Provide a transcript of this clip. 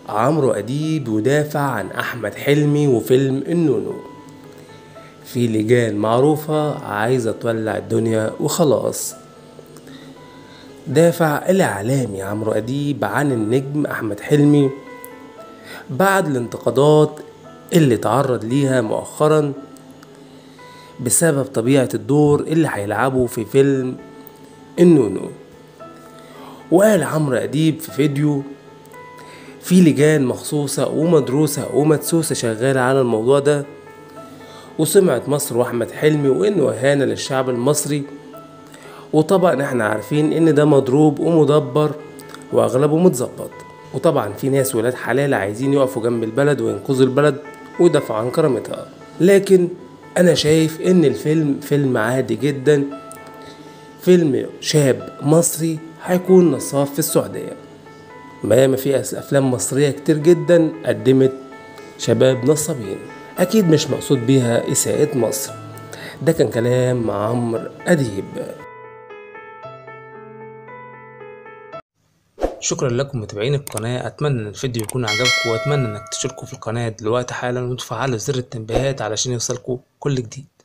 عمرو أديب يدافع عن أحمد حلمي وفيلم النونو. في لجان معروفة عايزة تولع الدنيا وخلاص. دافع الإعلامي عمرو أديب عن النجم أحمد حلمي بعد الانتقادات اللي تعرض ليها مؤخرا بسبب طبيعة الدور اللي هيلعبه في فيلم النونو. وقال عمرو أديب في فيديو: في لجان مخصوصة ومدروسة ومدسوسة شغالة على الموضوع ده، وسمعت مصر وأحمد حلمي وإنه إهانة للشعب المصري، وطبعا احنا عارفين إن ده مضروب ومدبر وأغلبه متظبط، وطبعا في ناس ولاد حلال عايزين يقفوا جنب البلد وينقذوا البلد ويدافعوا عن كرامتها. لكن أنا شايف إن الفيلم فيلم عادي جدا، فيلم شاب مصري هيكون نصاب في السعودية. ما في أفلام مصرية كتير جدا قدمت شباب نصابين، أكيد مش مقصود بيها إساءة مصر. ده كان كلام عمرو أديب. شكرا لكم متابعين القناة، أتمنى أن الفيديو يكون عجبكم، وأتمنى أنك تشتركوا في القناة دلوقتي حالا وتفعلوا زر التنبيهات علشان يوصلكوا كل جديد.